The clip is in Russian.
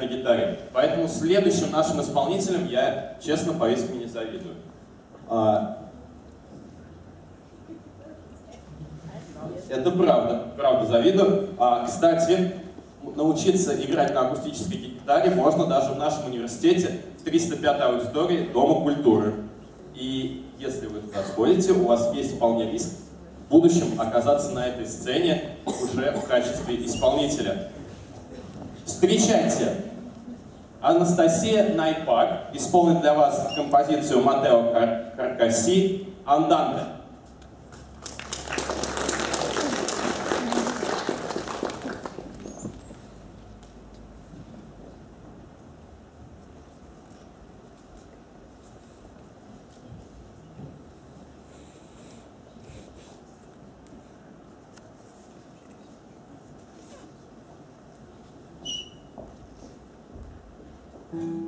на гитаре. Поэтому следующим нашим исполнителям я, честно, поискренне не завидую. Это правда завидую. Кстати, научиться играть на акустической гитаре можно даже в нашем университете в 305-й аудитории Дома культуры. И если вы туда сходите, у вас есть вполне риск в будущем оказаться на этой сцене уже в качестве исполнителя. Встречайте! Анастасия Найпак исполнит для вас композицию Матео Каркаси «Анданте». Mm-hmm.